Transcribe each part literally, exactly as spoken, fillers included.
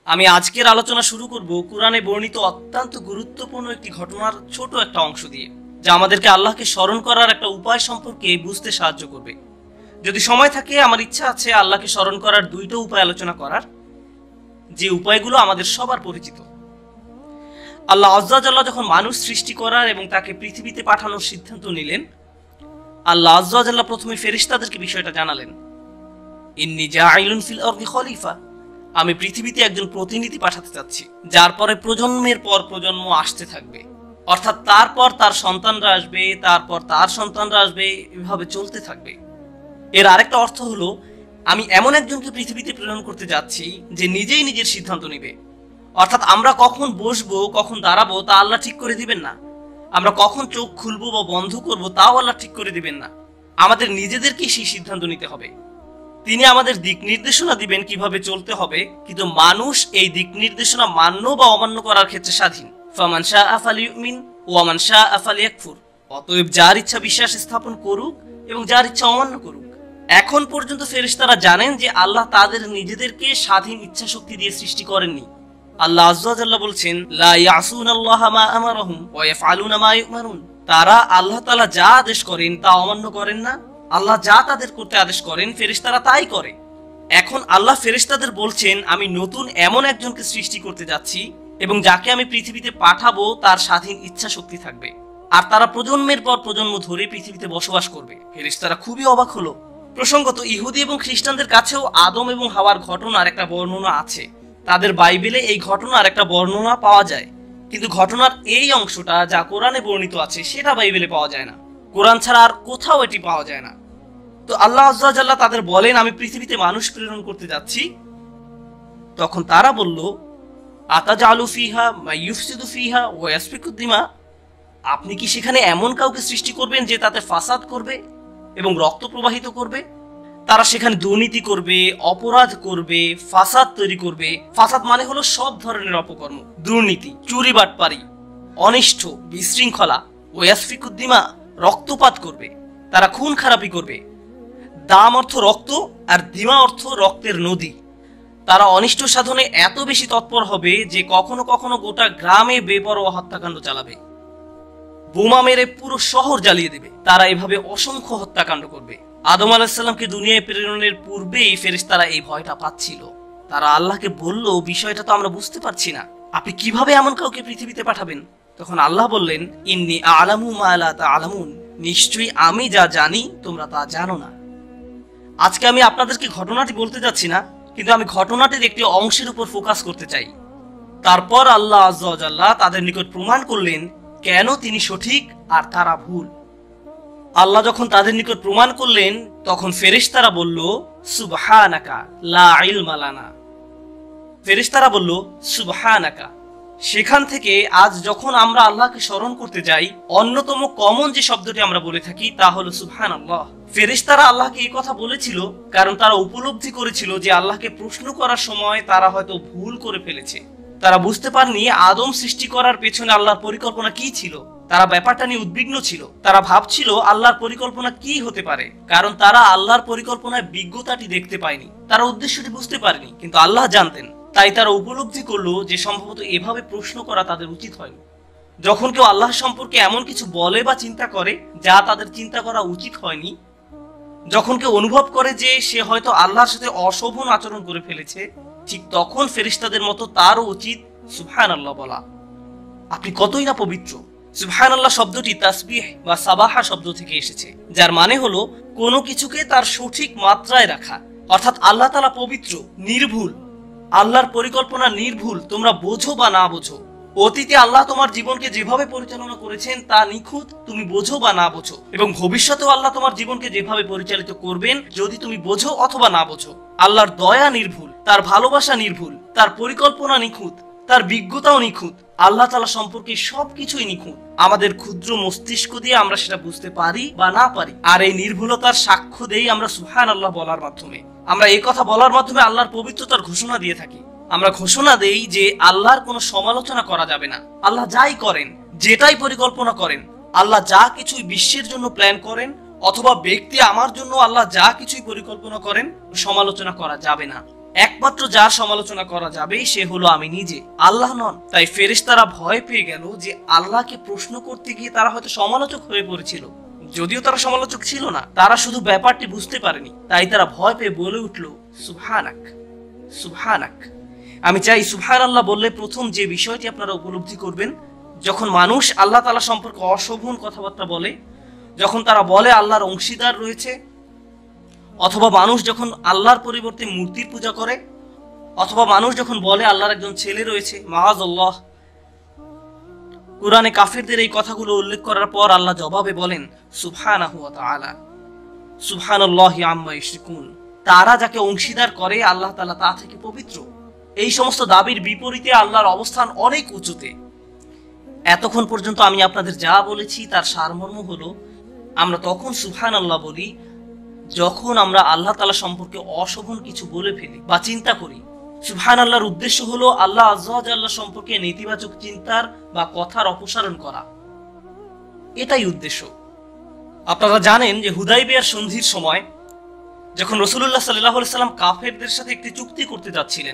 আমি আজকের আলোচনা শুরু করব কোরআনে বর্ণিত অত্যন্ত গুরুত্বপূর্ণ একটি ঘটনার ছোট একটা অংশ দিয়ে, যা আমাদেরকে আল্লাহকে স্মরণ করার একটা উপায় সম্পর্কে বুঝতে সাহায্য করবে। যদি সময় থাকে আমার ইচ্ছা আছে আল্লাহকে স্মরণ করার দুইটা উপায় আলোচনা করার, যে উপায়গুলো আমাদের সবার পরিচিত। আল্লাহ আজ্জা জাল্লাহ যখন মানুষ সৃষ্টি করার এবং তাকে পৃথিবীতে পাঠানোর সিদ্ধান্ত নিলেন, আল্লাহ আজ্জা জাল্লাহ প্রথমে ফেরেশতাদেরকে বিষয়টা জানালেন, ইন্নী জাঈলুন ফিল আরদি খলিফা, আমি পৃথিবীতে একজন প্রতিনিধি পাঠাতে চাচ্ছি, যার পরে প্রজন্মের পর প্রজন্ম আসতে থাকবে, অর্থাৎ তারপর তার সন্তানরা আসবে, তারপর তার সন্তানরা আসবে, এভাবে চলতে থাকবে। এর আরেকটা অর্থ হলো আমি এমন একজনকে পৃথিবীতে প্রেরণ করতে যাচ্ছি যে নিজেই নিজের সিদ্ধান্ত নিবে, অর্থাৎ আমরা কখন বসবো কখন দাঁড়াবো তা আল্লাহ ঠিক করে দিবেন না, আমরা কখন চোখ খুলবো বা বন্ধ করবো তাও আল্লাহ ঠিক করে দিবেন না, আমাদের নিজেদেরকেই সেই সিদ্ধান্ত নিতে হবে। তিনি আমাদের দিক নির্দেশনা দিবেন কিভাবে চলতে হবে, কিন্তু মানুষ এই দিক নির্দেশনা মান্য বা অমান্য করার ক্ষেত্রে স্বাধীন। ফামান শাআ ফালিউমিন ওয়া মান শাআ ফালিয়াকফুর, অতএব যার ইচ্ছা বিশ্বাস স্থাপন করুক এবং যার ইচ্ছা অমান্য করুক। এখন পর্যন্ত ফেরেশতারা জানেন যে আল্লাহ তাদের নিজেদেরকে স্বাধীন ইচ্ছা শক্তি দিয়ে সৃষ্টি করেননি। আল্লাহ আজ্জা জাল্লাহ বলছেন, লা ইয়াসুনাল্লাহা মা আমারাহুম ওয়া ইয়াফআলুনা মা ইউমারুন, তারা আল্লাহ তাআলা যা আদেশ করেন তা অমান্য করেন না, আল্লাহ যা তাদের করতে আদেশ করেন ফেরেশতারা তাই করে। এখন আল্লাহ ফেরেশতাদের বলছেন, আমি নতুন এমন একজনকে সৃষ্টি করতে যাচ্ছি এবং যাকে আমি পৃথিবীতে পাঠাবো তার স্বাধীন ইচ্ছা শক্তি থাকবে, আর তারা প্রজন্মের পর প্রজন্ম ধরে পৃথিবীতে বসবাস করবে। ফেরেশতারা খুবই অবাক হলো। প্রসঙ্গত, ইহুদি এবং খ্রিস্টানদের কাছেও আদম এবং হাওয়ার ঘটনার একটা বর্ণনা আছে, তাদের বাইবেলে এই ঘটনার একটা বর্ণনা পাওয়া যায়, কিন্তু ঘটনার এই অংশটা যা কোরআনে বর্ণিত আছে সেটা বাইবেলে পাওয়া যায় না, কোরআন ছাড়া আর কোথাও এটি পাওয়া যায় না। তো আল্লাহ আজ্জা জাল্লাহ তাদের বলেন, আমি পৃথিবীতে মানুষ প্রেরণ করতে যাচ্ছি। তখন তারা বলল, আতাজালু ফিহা মা ইউফসিদু ফিহা ওয়া ইয়াসফিকু দিমা, আপনি কি সেখানে এমন কাউকে সৃষ্টি করবেন যে তাতে ফাসাদ করবে এবং রক্ত প্রবাহিত করবে? তারা সেখানে দুর্নীতি করবে, অপরাধ করবে, ফাসাদ তৈরি করবে। ফাসাদ মানে হলো সব ধরনের অপকর্ম, দুর্নীতি, চুরি বাটপারি, অনিষ্ট, বিশৃঙ্খলা। ওয়া ইয়াসফিকু দিমা, রক্তপাত করবে, তারা খুন খারাপি করবে। দাম অর্থ রক্ত আর দিমা অর্থ রক্তের নদী। তারা অনিষ্ট সাধনে এত বেশি তৎপর হবে যে কখনো কখনো গোটা গ্রামে বেপরোয়া হত্যাকাণ্ড চালাবে, বোমা মেরে পুরো শহর জ্বালিয়ে দেবে। তারা এভাবে অসংখ্য হত্যাকাণ্ড করবে। আদম আলাইহিস সালামকে দুনিয়ায় প্রেরণের পূর্বেই ফেরেশতারা এই ভয়টা পাচ্ছিল। তারা আল্লাহকে বলল, বিষয়টা তো আমরা বুঝতে পারছি না, আপনি কিভাবে এমন কাউকে পৃথিবীতে পাঠাবেন? তখন আল্লাহ বললেন, ইন্নী আ'লামু মা লা তা'লামুন, নিশ্চয়ই আমি যা জানি তোমরা তা জানো না। আজকে আমি আপনাদেরকে ঘটনাটি বলতে যাচ্ছি না, কিন্তু আমি ঘটনাটির একটি অংশের উপর ফোকাস করতে চাই। তারপর আল্লাহ আজ্জা ওয়া জাল্লাহ তাদের নিকট প্রমাণ করলেন কেন তিনি সঠিক আর তারা ভুল। আল্লাহ যখন তাদের নিকট প্রমাণ করলেন তখন ফেরেশতারা বলল, সুবহানাকা লা ইলমা লানা। ফেরেশতারা বলল, সুবহানাকা। সেখান থেকে আজ যখন আমরা আল্লাহকে স্মরণ করতে যাই, অন্যতম কমন যে শব্দটি আমরা বলে থাকি তা হলো সুবহানাল্লাহ। ফেরেশতারা আল্লাহকে এই কথা বলেছিল কারণ তারা উপলব্ধি করেছিল যে আল্লাহকে প্রশ্ন করার সময় তারা হয়তো ভুল করে ফেলেছে। তারা বুঝতে পারেনি আদম সৃষ্টি করার পেছনে আল্লাহর পরিকল্পনা কি ছিল। তারা ব্যাপারটা নিয়ে উদ্বিগ্ন ছিল। তারা ভাবছিল আল্লাহর পরিকল্পনা কি হতে পারে, কারণ তারা আল্লাহর পরিকল্পনায় বিজ্ঞতাটি দেখতে পায়নি, তারা উদ্দেশ্যটি বুঝতে পারেনি, কিন্তু আল্লাহ জানতেন। তাই তারা উপলব্ধি করলো যে সম্ভবত এভাবে প্রশ্ন করা তাদের উচিত হয়নি। যখন কেউ আল্লাহ সম্পর্কে এমন কিছু বলে বা চিন্তা করে যা তাদের চিন্তা করা উচিত হয়নি, যখন কেউ অনুভব করে যে সে হয়তো আল্লাহর সাথে অশোভন আচরণ করে ফেলেছে, ঠিক তখন ফেরেশতাদের মতো তারও উচিত সুবহানাল্লাহ বলা। আপনি কতই না পবিত্র। সুবহানাল্লাহ শব্দটি তাসবিহ বা সাবাহা শব্দ থেকে এসেছে, যার মানে হলো কোনো কিছুকে তার সঠিক মাত্রায় রাখা, অর্থাৎ আল্লাহ তাআলা পবিত্র, নির্ভুল। আল্লাহর পরিকল্পনা নির্ভুল, তোমরা বোঝো বা না বোঝো। অতীতে আল্লাহ তোমার জীবনকে যেভাবে পরিচালনা করেছেন তা নিখুঁত, তুমি বোঝো বা না বোঝো, এবং ভবিষ্যতেও আল্লাহ তোমার জীবনকে যেভাবে পরিচালিত করবেন যদি তুমি বোঝো অথবা না বোঝো। আল্লাহর দয়া নির্ভুল, তার ভালোবাসা নির্ভুল, তার পরিকল্পনা নিখুঁত, তার বিজ্ঞতাও নিখুঁত। আল্লাহ তাআলা সম্পর্কে সবকিছুই নিখুঁত। আমাদের ক্ষুদ্র মস্তিষ্ক দিয়ে আমরা সেটা বুঝতে পারি বা না পারি, আর এই নির্ভুলতার সাক্ষ্য দেই আমরা সুবহানাল্লাহ বলার মাধ্যমে। আমরা এই কথা বলার মাধ্যমে আল্লাহর পবিত্রতার ঘোষণা দিয়ে থাকি। আমরা ঘোষণা দেই যে আল্লাহর কোনো সমালোচনা করা যাবে না। আল্লাহ যাই করেন, যেটাই পরিকল্পনা করেন, আল্লাহ যা কিছুই বিশ্বের জন্য প্ল্যান করেন, অথবা ব্যক্তি আমার জন্য আল্লাহ যা কিছুই পরিকল্পনা করেন, সমালোচনা করা যাবে না। একমাত্র যার সমালোচনা করা যাবে সে হলো আমি নিজে, আল্লাহ নন। তাই ফেরেশতারা ভয় পেয়ে গেল যে আল্লাহকে প্রশ্ন করতে গিয়ে তারা হয়তো সমালোচক হয়ে পড়েছিল। যদিও তারা সমালোচক ছিল না, তারা শুধু ব্যাপারটি বুঝতে পারেনি, তাই তারা ভয় পেয়ে বলে উঠল সুবহানাক, সুবহানাক। আমি চাই সুবহানাল্লাহ বললে প্রথম যে বিষয়টি আপনারা উপলব্ধি করবেন, যখন মানুষ আল্লাহ তাআলা সম্পর্কে অশোভন কথাবার্তা বলে, যখন তারা বলে আল্লাহর অংশীদার রয়েছে, অথবা মানুষ যখন আল্লাহর পরিবর্তে মূর্তির পূজা করে, অথবা মানুষ যখন বলে আল্লাহর একজন ছেলে রয়েছে, মাআযাল্লাহ। কুরআনে কাফিরদের এই কথাগুলো উল্লেখ করার পর আল্লাহ জবাবে বলেন সুবহানাহু ওয়া তাআলা, সুবহানাল্লাহি আম্মা ইউশরিকুন। তারা যাকে অংশীদার করে আল্লাহ তাআলা তা থেকে পবিত্র। এই সমস্ত দাবির বিপরীতে আল্লাহর অবস্থান অনেক উঁচুতে। এতক্ষণ পর্যন্ত আমি আপনাদের যা বলেছি তার সারমর্ম হলো, আমরা তখন সুবহানাল্লাহ বলি যখন আমরা আল্লাহ তাআলা সম্পর্কে অশোভন কিছু বলে ফেলি বা চিন্তা করি। সুবহানাল্লাহর উদ্দেশ্য হলো আল্লাহ আযজা ওয়া জাল্লা সম্পর্কে নেতিবাচক চিন্তার বা কথার অপসারণ করা, এটাই উদ্দেশ্য। আপনারা জানেন যে হুদাইবিয়ার সন্ধির সময় যখন রাসূলুল্লাহ সাল্লাল্লাহু আলাইহি সাল্লাম কাফেরদের সাথে একটি চুক্তি করতে যাচ্ছিলেন,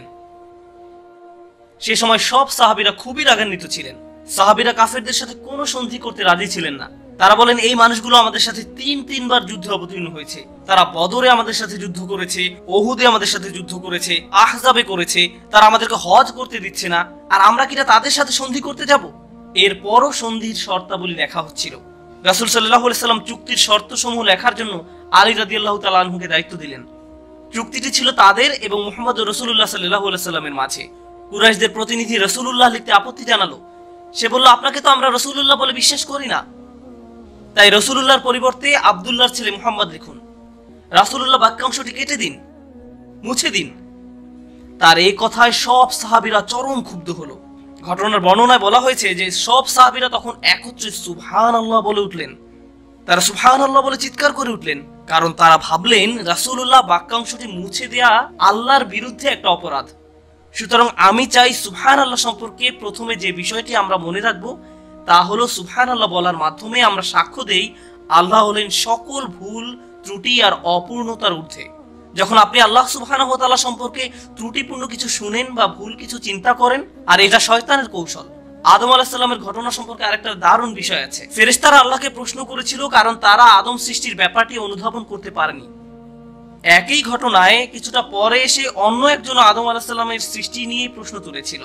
সে সময় সব সাহাবীরা খুবই রাগান্বিত ছিলেন। সাহাবীরা কাফেরদের সাথে কোনো সন্ধি করতে রাজি ছিলেন না। তারা বলেন এই মানুষগুলো আমাদের সাথে তিন তিনবার যুদ্ধে অবতীর্ণ হয়েছে। তারা বদরে আমাদের সাথে যুদ্ধ করেছে, ওহুদে আমাদের সাথে যুদ্ধ করেছে, আহজাবে করেছে। তারা আমাদেরকে হজ করতে দিচ্ছে না, আর আমরা কিনা তাদের সাথে সন্ধি করতে যাব? এরপরও সন্ধির শর্তাবলী লেখা হচ্ছিল। রাসূল সাল্লাল্লাহু আলাইহি সাল্লাম চুক্তির শর্তসমূহ লেখার জন্য আলী রাদিয়াল্লাহু তাআলা আনহুকে দায়িত্ব দিলেন। চুক্তিটি ছিল তাদের এবং মুহাম্মদ রাসূলুল্লাহ সাল্লাল্লাহু আলাইহি সাল্লামের মাঝে। কুরাইশদের প্রতিনিধি রাসূলুল্লাহ লিখতে আপত্তি জানালো। সে বলল, আপনাকে তো আমরা রাসূলুল্লাহ বলে বিশ্বাস করি না, তাই রাসূলুল্লাহর পরিবর্তে আব্দুল্লাহর ছেলে মুহাম্মদ লিখুন। রাসূলুল্লাহ বাক্যাংশটি কেটে দিন, মুছে দিন। তার এই কথায় সব সাহাবীরা চরম ক্ষুব্ধ হলো। ঘটনার বর্ণনায় বলা হয়েছে যে সব সাহাবীরা তখন একত্রে সুবহানাল্লাহ বলে উঠলেন। তারা সুবহানাল্লাহ বলে চিৎকার করে উঠলেন, কারণ তারা ভাবলেন রাসূলুল্লাহ বাক্যাংশটি মুছে দেয়া আল্লাহর বিরুদ্ধে একটা অপরাধ। সুতরাং আমি চাই সুবহানাল্লাহ সম্পর্কে প্রথমে যে বিষয়টি আমরা মনে রাখবো তা হলো সুবহানাল্লাহ বলার মাধ্যমে আমরা সাক্ষ্য দেই আল্লাহ হলেন সকল ভুল, ত্রুটি আর অপূর্ণতার ঊর্ধ্বে। যখন আপনি আল্লাহ সুবহানাহু ওয়া তাআলা সম্পর্কে ত্রুটিপূর্ণ কিছু শুনেন বা ভুল কিছু চিন্তা করেন, আর এটা শয়তানের কৌশল। আদম আলাইহিস সালামের ঘটনা সম্পর্কে আরেকটা দারুণ বিষয় আছে। ফেরেশতারা আল্লাহকে প্রশ্ন করেছিল কারণ তারা আদম সৃষ্টির ব্যাপারটি অনুধাবন করতে পারেনি। একই ঘটনায় কিছুটা পরে এসে অন্য একজন আদম আলাইহিস সালামের সৃষ্টি নিয়ে প্রশ্ন তুলেছিল।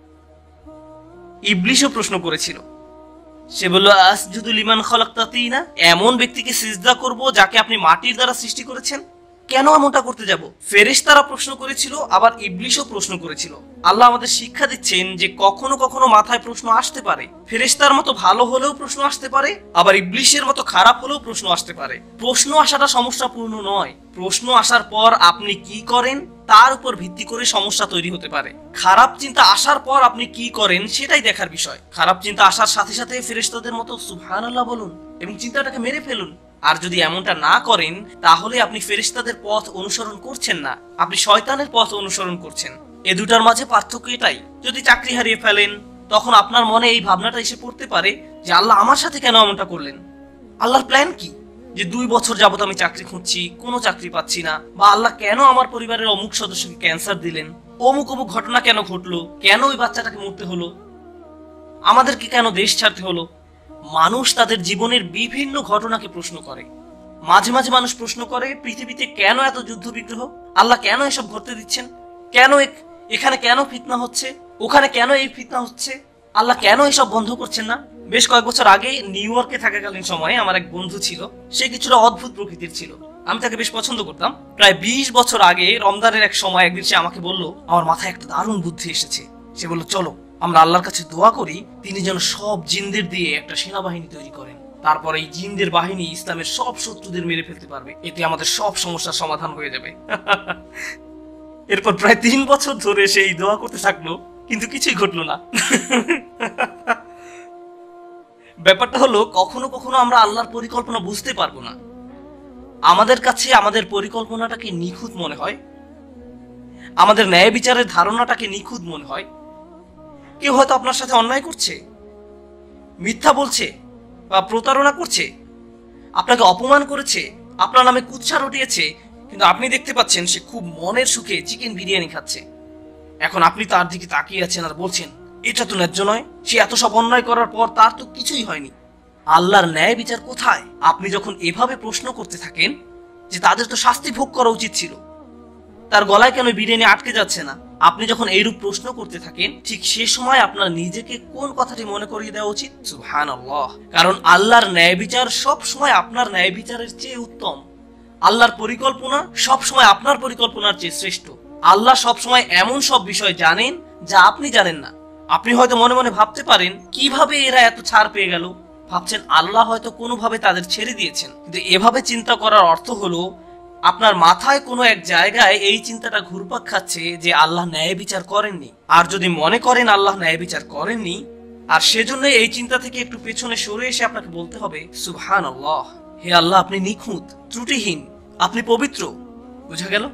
ইবলিশও প্রশ্ন করেছিল। সে বলল, আসজুদু লিমান খালাকতা তিনা, এমন ব্যক্তিকে সিজদা করব যাকে আপনি মাটির দ্বারা সৃষ্টি করেছেন? কেন এমনটা করতে যাব? ফেরেশতারা প্রশ্ন করেছিল, আবার ইবলিশও প্রশ্ন করেছিল। আল্লাহ আমাদের শিক্ষা দিচ্ছেন যে কখনো কখনো মাথায় প্রশ্ন আসতে পারে। ফেরেশতার মতো ভালো হলেও প্রশ্ন আসতে পারে, আবার ইবলিশের মতো খারাপ হলেও প্রশ্ন আসতে পারে। প্রশ্ন আসাটা সমস্যাপূর্ণ নয়, প্রশ্ন আসার পর আপনি কি করেন তার উপর ভিত্তি করে সমস্যা তৈরি হতে পারে। খারাপ চিন্তা আসার পর আপনি কি করেন সেটাই দেখার বিষয়। খারাপ চিন্তা আসার সাথে সাথে ফেরেশতাদের মতো সুবহানাল্লাহ বলুন এবং চিন্তাটাকে মেরে ফেলুন। আর যদি এমনটা না করেন তাহলে আপনি ফেরেশতাদের পথ অনুসরণ করছেন না, আপনি শয়তানের পথ অনুসরণ করছেন। এ দুটার মাঝে পার্থক্য এটাই। যদি চাকরি হারিয়ে ফেলেন তখন আপনার মনে এই ভাবনাটা এসে পড়তে পারে যে আল্লাহ আমার সাথে কেন এমনটা করলেন? আল্লাহর প্ল্যান কি? যে দুই বছর যাবত আমি চাকরি খুঁজছি, কোনো চাকরি পাচ্ছি না, বা আল্লাহ কেন আমার পরিবারের অমুক সদস্যকে ক্যান্সার দিলেন, অমুক অমুক ঘটনা কেন ঘটলো, কেন ওই বাচ্চাটাকে মরতে হলো, আমাদেরকে কেন দেশ ছাড়তে হলো? মানুষ তাদের জীবনের বিভিন্ন ঘটনাকে প্রশ্ন করে। মাঝে মাঝে মানুষ প্রশ্ন করে পৃথিবীতে কেন এত যুদ্ধ বিগ্রহ, আল্লাহ কেন এসব ঘটতে দিচ্ছেন, কেন এখানে কেন ফিতনা হচ্ছে, ওখানে কেন এই ফিতনা হচ্ছে, আল্লাহ কেন এসব বন্ধ করছেন না? বেশ কয়েক বছর আগে নিউ ইয়র্কে থাকাকালীন সময়ে আমার এক বন্ধু ছিল। সে কিছুটা অদ্ভুত প্রকৃতির ছিল, আমি তাকে বেশ পছন্দ করতাম। প্রায় বিশ বছর আগে রমজানের এক সময় একদিন সে আমাকে বলল, আমার মাথায় একটা দারুণ বুদ্ধি এসেছে। সে বলল, চলো আমরা আল্লাহর কাছে দোয়া করি তিনি যেন সব জিনদের দিয়ে একটা সেনাবাহিনী তৈরি করেন, তারপর এই জিনদের বাহিনী ইসলামের সব শত্রুদের মেরে ফেলতে পারবে, এতে আমাদের সব সমস্যার সমাধান হয়ে যাবে। এরপর প্রায় তিন বছর ধরে সেই দোয়া করতে থাকলো, কিন্তু কিছুই ঘটলো না। ব্যাপারটা হলো কখনো কখনো আমরা আল্লাহর পরিকল্পনা বুঝতে পারবো না। আমাদের কাছে আমাদের পরিকল্পনাটাকে নিখুঁত মনে হয়, আমাদের ন্যায় বিচারের ধারণাটাকে নিখুঁত মনে হয়। কেউ হয়তো আপনার সাথে অন্যায় করছে, মিথ্যা বলছে বা প্রতারণা করছে, আপনাকে অপমান করেছে, আপনার নামে কুৎসা রটিয়েছে, কিন্তু আপনি দেখতে পাচ্ছেন সে খুব মনের সুখে চিকেন বিরিয়ানি খাচ্ছে। এখন আপনি তার দিকে তাকিয়ে আছেন আর বলছেন, এটা তো ন্যায্য নয়, সে এত সব অন্যায় করার পর তার তো কিছুই হয়নি, আল্লাহর ন্যায় বিচার কোথায়? আপনি যখন এভাবে প্রশ্ন করতে থাকেন যে তাদের তো শাস্তি ভোগ করা উচিত ছিল, তার গলায় কেন বিরিয়ানি আটকে যাচ্ছে না, আপনি যখন এইরূপ প্রশ্ন করতে থাকেন, ঠিক সে সময় আপনার নিজেকে কোন কথাটি মনে করিয়ে দেওয়া উচিত? সুবহানাল্লাহ। কারণ আল্লাহর ন্যায় বিচার সব সময় আপনার ন্যায় বিচারের চেয়ে উত্তম। আল্লাহর পরিকল্পনা সব সময় আপনার পরিকল্পনার চেয়ে শ্রেষ্ঠ। আল্লাহ সব সময় এমন সব বিষয় জানেন যা আপনি জানেন না। আপনি হয়তো মনে মনে ভাবতে পারেন, কিভাবে এরা এত ছাড় পেয়ে গেল? ভাবছেন আল্লাহ হয়তো কোনোভাবে তাদের ছেড়ে দিয়েছেন। কিন্তু এভাবে চিন্তা করার অর্থ হলো আপনার মাথায় কোনো এক জায়গায় এই চিন্তাটা ঘুরপাক খাচ্ছে যে আল্লাহ ন্যায় বিচার করেননি। আর যদি মনে করেন আল্লাহ ন্যায় বিচার করেননি, আর সেজন্য এই চিন্তা থেকে একটু পেছনে সরে এসে আপনাকে বলতে হবে, সুবহানাল্লাহ, হে আল্লাহ, আপনি নিখুঁত, ত্রুটিহীন, আপনি পবিত্র। বুঝা গেল?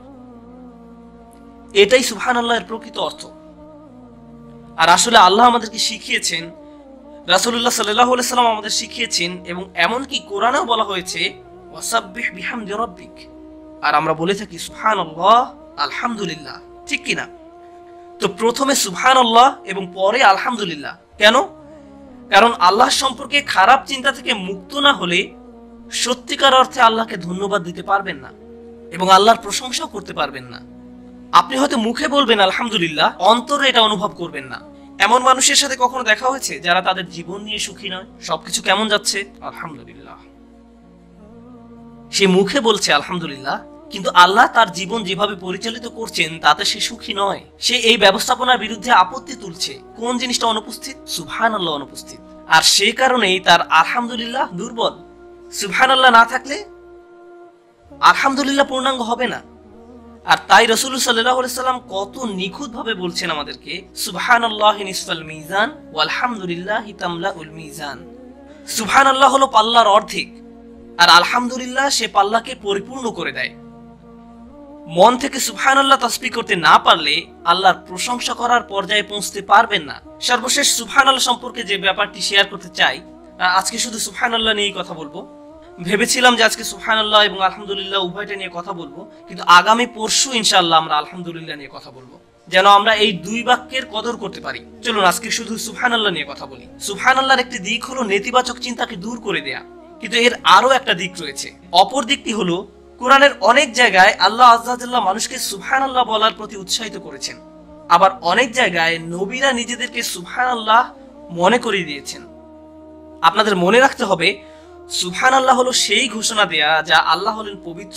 এটাই সুবহানাল্লাহের প্রকৃত অর্থ। আর আসলে আল্লাহ আমাদেরকে শিখিয়েছেন, রাসূলুল্লাহ সাল্লাল্লাহু আলাইহি সাল্লাম আমাদের শিখিয়েছেন, এবং এমনকি কোরআনেও বলা হয়েছে, ওয়াসাব্বিহ বিহামদি রাব্বিক। আর আমরা বলে থাকি সুবহানাল্লাহ, আলহামদুলিল্লাহ, ঠিক কিনা? তো প্রথমে সুবহানাল্লাহ এবং পরে আলহামদুলিল্লাহ। কেন? কারণ আল্লাহ সম্পর্কে খারাপ চিন্তা থেকে মুক্ত না হলে সত্যিকার অর্থে আল্লাহকে ধন্যবাদ দিতে পারবেন না এবং আল্লাহর প্রশংসাও করতে পারবেন না। আপনি হয়তো মুখে বলবেন আলহামদুলিল্লাহ, অন্তরে এটা অনুভব করবেন না। এমন মানুষের সাথে কখনো দেখা হয়েছে যারা তাদের জীবন নিয়ে সুখী নয়? সবকিছু কেমন যাচ্ছে? আলহামদুলিল্লাহ। সে মুখে বলছে আলহামদুলিল্লাহ, কিন্তু আল্লাহ তার জীবন যেভাবে পরিচালিত করছেন তাতে সে সুখী নয়। সে এই ব্যবস্থাপনার বিরুদ্ধে আপত্তি তুলছে। কোন জিনিসটা অনুপস্থিত? সুবহানাল্লাহ অনুপস্থিত। আর সে কারণেই তার আলহামদুলিল্লাহ দুর্বল। সুবহানাল্লাহ না থাকলে আলহামদুলিল্লাহ পূর্ণাঙ্গ হবে না। আর তাই রাসূলুল্লাহ সাল্লাল্লাহু আলাইহি সাল্লাম কত নিখুঁত ভাবে বলছেন আমাদেরকে, সুবহানাল্লাহি নিসফাল মিজান ওয়াল হামদুলিল্লাহি তামলাউল মিজান। সুবহানাল্লাহ হলো পাল্লার অর্ধেক, আর আলহামদুলিল্লাহ সে পাল্লাকে পরিপূর্ণ করে দেয়। মন থেকে সুবহানাল্লাহ তাসবিহ করতে না পারলে আল্লাহর প্রশংসা করার পর্যায়ে পৌঁছতে পারবেন না। সর্বশেষ সুবহানাল্লাহ সম্পর্কে যে ব্যাপারটি শেয়ার করতে চাই, আজকে শুধু সুবহানাল্লাহ নিয়েই কথা বলবো। ভেবেছিলাম যে আজকে সুবহানাল্লাহ এবং আলহামদুলিল্লাহ উভয়টা নিয়ে কথা বলবো, কিন্তু আগামী পরশু ইনশাআল্লাহ আমরা আলহামদুলিল্লাহ নিয়ে কথা বলবো, যেন আমরা এই দুই বাক্যের কদর করতে পারি। চলুন আজকে শুধু সুবহানাল্লাহ নিয়ে কথা বলি। সুবহানাল্লাহর একটি দিক হলো নেতিবাচক চিন্তাকে দূর করে দেয়া, কিন্তু এর আরো একটা দিক রয়েছে। অপর দিকটি হলো, কোরআনের অনেক জায়গায় আল্লাহ আযজা ওয়া জাল্লা মানুষকে সুবহানাল্লাহ বলার প্রতি উৎসাহিত করেছেন, আবার অনেক জায়গায় নবীরা নিজেদেরকে সুবহানাল্লাহ মনে করিয়ে দিয়েছেন। আপনাদের মনে রাখতে হবে, সুবহানাল্লাহ হলো সেই ঘোষণা দেয়া যা আল্লাহ হলেন পবিত্র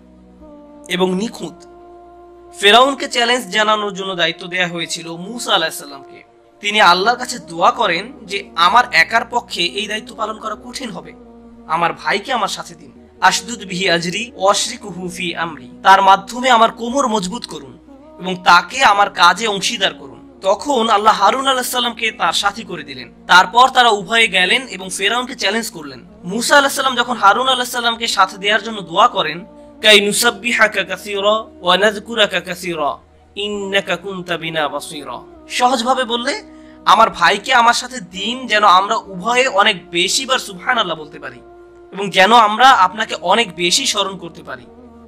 এবং নিখুঁত। ফেরাউনকে চ্যালেঞ্জ জানানোর জন্য দায়িত্ব দেয়া হয়েছিল মূসা আলাইহিস সালামকে। তিনি আল্লাহর কাছে দোয়া করেন যে আমার একার পক্ষে এই দায়িত্ব পালন করা কঠিন হবে, আমার ভাইকে আমার সাথে দিন। আশদুদ বিহি আজরি ওয়াশরিকুহু ফি আমরি, তার মাধ্যমে আমার কোমর মজবুত করুন এবং তাকে আমার কাজে অংশীদার করুন। তখন আল্লাহ হারুন আলাইহিস সালামকে তার সাথী করে দিলেন। তারপর তারা উভয়ে গেলেন এবং ফেরাউনকে চ্যালেঞ্জ করলেন। মূসা আলাইহিস সালাম যখন হারুন আলাইহিস সালামকে সাথে দেওয়ার জন্য দোয়া করেন, কাই নুসাব্বিহাকা কাসীরা ওয়া নাযকুরাকা কাসীরা ইন্নাকা কুনতা বিনা বাসীরা, সহজভাবে বললে, আমার ভাইকে আমার সাথে দিন যেন আমরা উভয়ে অনেক বেশি বার সুবহানাল্লাহ বলতে পারি এবং যেন আমরা আপনাকে অনেক বেশি স্মরণ করতে পারি।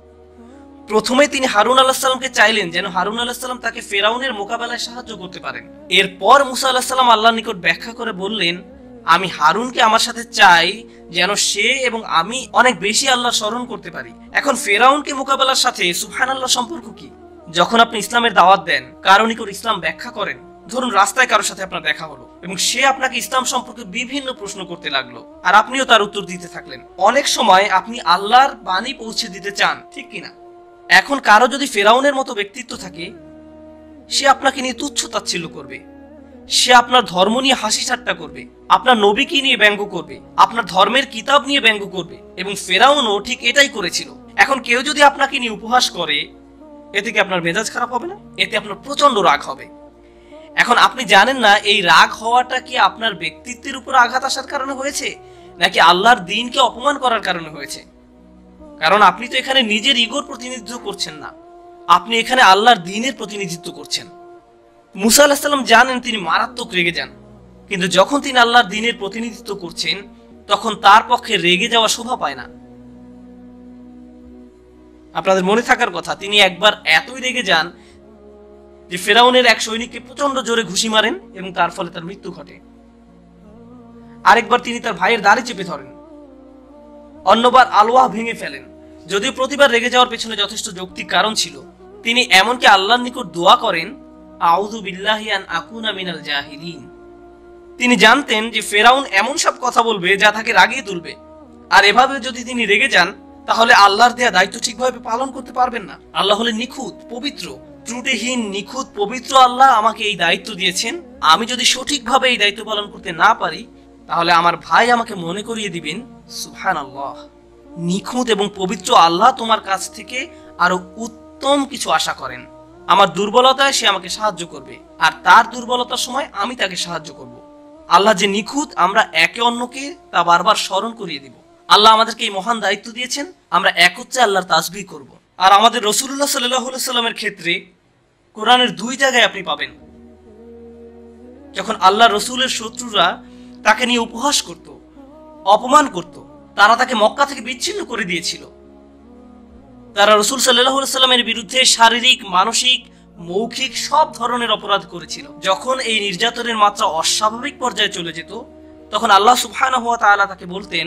প্রথমে তিনি হারুন আলাইহিস সালামকে চাইলেন যেন হারুন আলাইহিস সালাম তাকে ফেরাউনের মোকাবেলায় সাহায্য করতে পারেন। এরপর মূসা আলাইহিস সালাম আল্লাহর নিকট ব্যাখ্যা করে বললেন, আমি হারুনকে আমার সাথে চাই যেন সে এবং আমি অনেক বেশি আল্লাহর স্মরণ করতে পারি। এখন ফেরাউনকে মোকাবেলার সাথে সুবহানাল্লাহ সম্পর্ক কি? যখন আপনি ইসলামের দাওয়াত দেন, কারো নিকট ইসলাম ব্যাখ্যা করেন, ধরুন রাস্তায় কারোর সাথে আপনার দেখা হলো এবং সে আপনাকে ইসলাম সম্পর্কে বিভিন্ন প্রশ্ন করতে লাগলো, আর আপনিও তার উত্তর দিতে থাকলেন। অনেক সময় আপনি আল্লাহর বাণী পৌঁছে দিতে চান, ঠিক কিনা? এখন কারো যদি ফেরাউনের মতো ব্যক্তিত্ব থাকে, সে আপনাকে নিয়ে তুচ্ছ তাচ্ছিল্য করবে, সে আপনার ধর্ম নিয়ে হাসি ঠাট্টা করবে, আপনার নবীকে নিয়ে ব্যঙ্গ করবে, আপনার ধর্মের কিতাব নিয়ে ব্যঙ্গ করবে, এবং ফেরাউনও ঠিক এটাই করেছিল। এখন কেউ যদি আপনাকে নিয়ে উপহাস করে, এতে কি আপনার মেজাজ খারাপ হবে না? এতে আপনার প্রচন্ড রাগ হবে। এখন আপনি জানেন না এই রাগ হওয়াটা কি আপনার ব্যক্তিত্বের উপর আঘাত আসার কারণে হয়েছে, নাকি আল্লাহর দ্বীনকে অপমান করার কারণে হয়েছে? কারণ আপনি তো এখানে নিজের ইগোর প্রতিনিধিত্ব করছেন না, আপনি এখানে আল্লাহর দ্বীনের প্রতিনিধিত্ব করছেন। মূসা আলাইহিস সালাম জানেন তিনি মারাত্মক রেগে যান, কিন্তু যখন তিনি আল্লাহর দ্বীনের প্রতিনিধিত্ব করছেন, তখন তার পক্ষে রেগে যাওয়া শোভা পায় না। আপনাদের মনে থাকার কথা, তিনি একবার এতই রেগে যান যে ফেরাউনের এক সৈনিককে প্রচন্ড জোরে ঘুষি মারেন এবং তার ফলে তার মৃত্যু ঘটে। আরেকবার তিনি তার ভাইয়ের দাড়ি চেপে ধরেন, অন্যবার আলওয়াহ ভেঙে ফেলেন। যদিও প্রতিবার রেগে যাওয়ার পেছনে যথেষ্ট যৌক্তিক কারণ ছিল, তিনি এমনকি আল্লাহর নিকট দোয়া করেন, আউযু বিল্লাহি আন আকুনা মিনাল জাহিলিন। তিনি জানতেন যে ফেরাউন এমন সব কথা বলবে যা তাকে রাগিয়ে তুলবে, আর এভাবে যদি তিনি রেগে যান তাহলে আল্লাহর দেয়া দায়িত্ব ঠিকভাবে পালন করতে পারবেন না। আল্লাহ হলেন নিখুঁত, পবিত্র, ত্রুটিহীন, নিখুঁত, পবিত্র আল্লাহ আমাকে এই দায়িত্ব দিয়েছেন। আমি যদি সঠিকভাবে এই দায়িত্ব পালন করতে না পারি তাহলে আমার ভাই আমাকে মনে করিয়ে দিবেন, সুবহানাল্লাহ, নিখুঁত এবং পবিত্র আল্লাহ তোমার কাছ থেকে আরো উত্তম কিছু আশা করেন। আমার দুর্বলতায় সে আমাকে সাহায্য করবে, আর তার দুর্বলতার সময় আমি তাকে সাহায্য করব। আল্লাহ যে নিখুঁত আমরা একে অন্যকে তা বারবার স্মরণ করিয়ে দিব। আল্লাহ আমাদেরকে এই মহান দায়িত্ব দিয়েছেন, আমরা একত্রে আল্লাহর তাসবিহ করব। আর আমাদের রাসূলুল্লাহ সাল্লাল্লাহু আলাইহি সাল্লামের ক্ষেত্রে কোরআনের দুই জায়গায় আপনি পাবেন যখন আল্লাহ রসুলের শত্রুরা তাকে নিয়ে উপহাস করত, অপমান করত, তারা তাকে মক্কা থেকে বিচ্ছিন্ন করে দিয়েছিল। তারা রসুল সাল্লাল্লাহু আলাইহি সাল্লামের বিরুদ্ধে শারীরিক, মানসিক, মৌখিক সব ধরনের অপরাধ করেছিল। যখন এই নির্যাতনের মাত্রা অস্বাভাবিক পর্যায়ে চলে যেত তখন আল্লাহ সুবহানাহু ওয়া তাআলা তাকে বলতেন,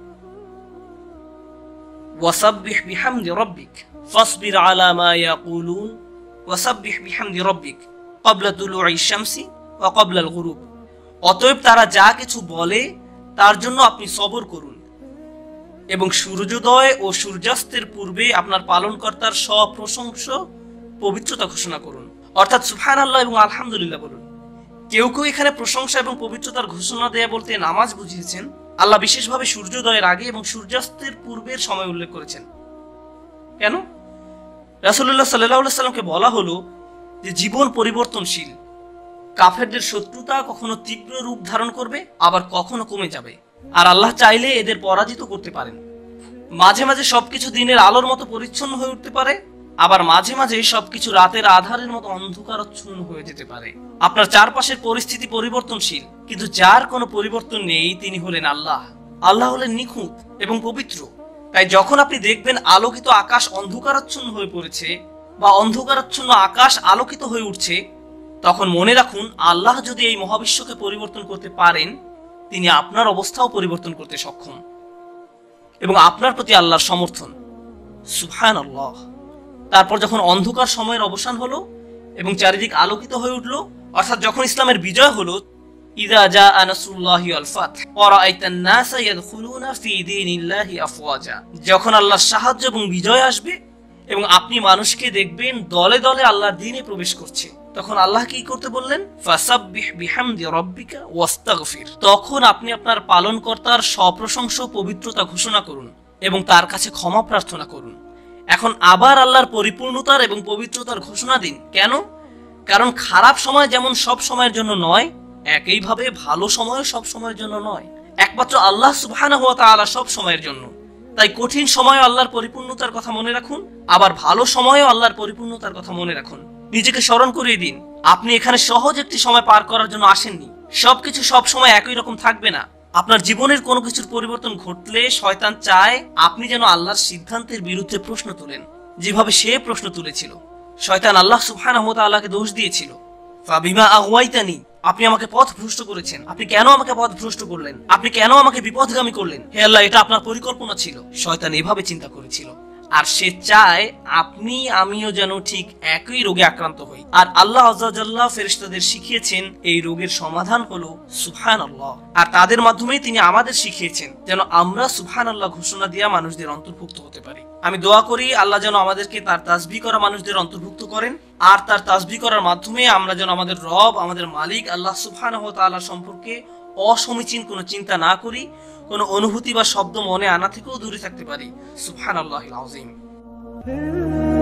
ওয়াসাব্বিহ বিহামদি রাব্বিক ফাসবির আলা মা ইয়াকুলুন ওয়াসাব্বিহ বিহামদি রাব্বিক ক্বাবলা তুলুই শামসি ওয়া ক্বাবলাল গুরুব। অতএব তারা যা কিছু বলে তার জন্য আপনি সবর করুন এবং সূর্যোদয় ও সূর্যাস্তের পূর্বে আপনার পালনকর্তার সপ্রশংসা পবিত্রতা ঘোষণা করুন, অর্থাৎ সুবহানাল্লাহ এবং আলহামদুলিল্লাহ বলুন। কেউ কেউ এখানে প্রশংসা এবং পবিত্রতার ঘোষণা দেয়া বলতে নামাজ বুঝিয়েছেন। আল্লাহ বিশেষভাবে সূর্যোদয়ের আগে এবং সূর্যাস্তের পূর্বের সময় উল্লেখ করেছেন। কেন? রাসূলুল্লাহ সাল্লাল্লাহু আলাইহি সাল্লামকে বলা হলো যে জীবন পরিবর্তনশীল, কাফেরদের শত্রুতা কখনো তীব্র রূপ ধারণ করবে, আবার কখনো কমে যাবে, আর আল্লাহ চাইলে এদের পরাজিত করতে পারেন। মাঝে মাঝে সবকিছু দিনের আলোর মতো পরিচ্ছন্ন হয়ে উঠতে পারে, আবার মাঝে মাঝে সবকিছু রাতের আধারের মতো অন্ধকারাচ্ছন্ন হয়ে যেতে পারে। আপনার চারপাশের পরিস্থিতি পরিবর্তনশীল, কিন্তু যার কোনো পরিবর্তন নেই তিনি হলেন আল্লাহ। আল্লাহ হলেন নিখুঁত এবং পবিত্র। তাই যখন আপনি দেখবেন আলোকিত আকাশ অন্ধকারাচ্ছন্ন হয়ে পড়েছে বা অন্ধকারাচ্ছন্ন আকাশ আলোকিত হয়ে উঠছে, তখন মনে রাখুন আল্লাহ যদি এই মহাবিশ্বকে পরিবর্তন করতে পারেন, তিনি আপনার অবস্থাও পরিবর্তন করতে সক্ষম এবং আপনার প্রতি আল্লাহর সমর্থন। সুবহানাল্লাহ। তারপর যখন অন্ধকার সময়ের অবসান হলো এবং চারিদিক আলোকিত হয়ে উঠলো, অর্থাৎ যখন ইসলামের বিজয় হলো, ইযা জাআ নাসরুল্লাহি ওয়াল ফাতহ ওয়া রাআইতান নাসা ইয়াদখুলুনা ফি দীনিল্লাহি আফওয়াজা। যখন আল্লাহর সাহায্য এবং বিজয় আসবে এবং আপনি মানুষকে দেখবেন দলে দলে আল্লাহর দ্বীনে প্রবেশ করছে, তখন আল্লাহ কি করতে বললেন? ফাসাব্বিহ বিহামদি রাব্বিকা ওয়াস্তাগফির। তখন আপনি আপনার পালনকর্তার সপ্রশংসা পবিত্রতা ঘোষণা করুন এবং তার কাছে ক্ষমা প্রার্থনা করুন। এখন আবার আল্লাহর পরিপূর্ণতার এবং পবিত্রতার ঘোষণা দিন। কেন? কারণ খারাপ সময় যেমন সব সময়ের জন্য নয়, একইভাবে ভালো সময় সব সময়ের জন্য নয়। একমাত্র আল্লাহ সুবহানাহু ওয়া তাআলা সব সময়ের জন্য। তাই কঠিন সময়ে আল্লাহর পরিপূর্ণতার কথা মনে রাখুন, আবার ভালো সময়েও আল্লাহর পরিপূর্ণতার কথা মনে রাখুন। নিজেকে স্মরণ করিয়ে দিন আপনি এখানে সহজ একটি সময় পার করার জন্য আসেননি। সবকিছু সব সময় একই রকম থাকবে না। আপনার জীবনের কোনো কিছুর পরিবর্তন ঘটলে শয়তান চায় আপনি যেন আল্লাহর সিদ্ধান্তের বিরুদ্ধে প্রশ্ন তোলেন, যেভাবে সে প্রশ্ন তুলেছিল। শয়তান আল্লাহ সুবহানাহু ওয়া তাআলাকে দোষ দিয়েছিল, ফাবিমা আগওয়াইতানি, আপনি আমাকে পথ ভ্রষ্ট করেছেন, আপনি কেন আমাকে পথ ভ্রষ্ট করলেন, আপনি কেন আমাকে বিপথগামী করলেন, হে আল্লাহ এটা আপনার পরিকল্পনা ছিল। শয়তান এভাবে চিন্তা করেছিল, আর সে চায় আপনি আমিও যেন ঠিক একই রোগে আক্রান্ত হই। আর আল্লাহ আযজা ওয়া জাল্লা ফেরেশতাদের শিখিয়েছেন এই রোগের সমাধান হলো সুবহানাল্লাহ, আর তাদের মাধ্যমেই তিনি আমাদের শিখিয়েছেন যেন আমরা সুবহানাল্লাহ ঘোষণা দিয়া মানুষদের অন্তর্ভুক্ত হতে পারি। আমি দোয়া করি আল্লাহ যেন আমাদেরকে তার তাসবিহ করা মানুষদের অন্তর্ভুক্ত করেন, আর তার তাসবিহ করার মাধ্যমে আমরা যেন আমাদের রব, আমাদের মালিক আল্লাহ সুবহানাহু ওয়া তাআলা সম্পর্কে অসমীচীন কোনো চিন্তা না করি, কোনো অনুভূতি বা শব্দ মনে আনা থেকেও দূরে থাকতে পারি। সুবহানাল্লাহিল আযীম।